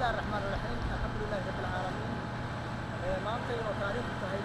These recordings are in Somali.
الله الرحمن الرحيم الحمد لله رب العالمين maanta oo taariikhdu tahay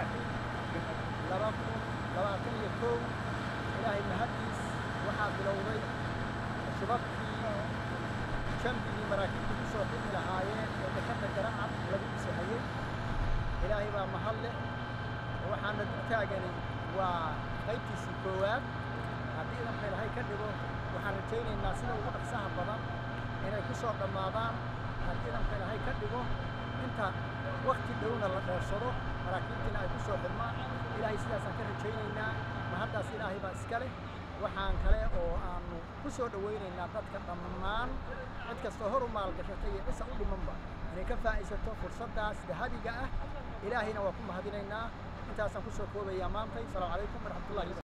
2022 ilaahay mahadiis waxaa bilowday shababkii jambigii maraakiibta ku soo xidhi lahaayeen ee dekada garacad lagu dhisahayay ilaahay baa mahad leh waxaana dul taaganay waa qaybtiisii koowaad haddii idanka ilaahay ka dhigo waxaan rajaynaynaa sida ugu dhaqsaha badan inay ku soo dhammaadaan haddii idanka ilaahay ka dhigo inta waqti dhowna la dheersado maraakiibtina ay ku soo xidhmaan ilaahay sidaasaan ka rajaynaynaa mahaddaas ilaahay baa iska leh waxaan kale oo aanu ku soo dhawaynaynaa dadka dhammaan cid kastoo hor u maalgashatay iyo dhisa u dhimanba inay ka faa'iidaysato fursaddaas dahabiga ah ilaahayna waa ku mahadinaynaa intaasaan ku soo koobayaa maantay salaamu calaykum waraxmatullahi